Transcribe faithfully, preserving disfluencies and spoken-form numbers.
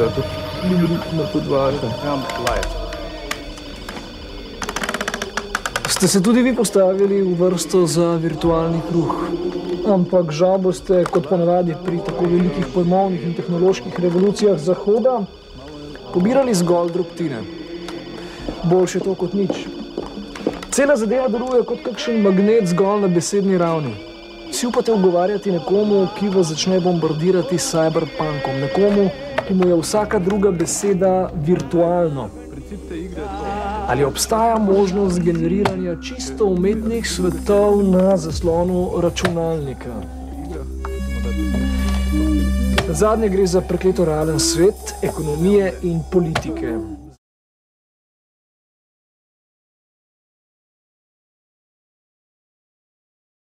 ga tudi na podvažu. Ste se tudi vi postavili v vrsto za virtualni kruh, ampak žal boste, kot ponavadi pri tako velikih pojmovnih in tehnoloških revolucijah Zahoda, pobirali zgolj drobtine. Boljše to kot nič. Cela zadeva deluje kot kakšen magnet zgolj na besedni ravni. Si upate ugovarjati nekomu, ki vas začne bombardirati s cyberpunkom, nekomu, ki mu je vsaka druga beseda virtualno. Ali obstaja možnost generiranja čisto umetnih svetov na zaslonu računalnika? Zadnje gre za prekleto realen svet, ekonomije in politike.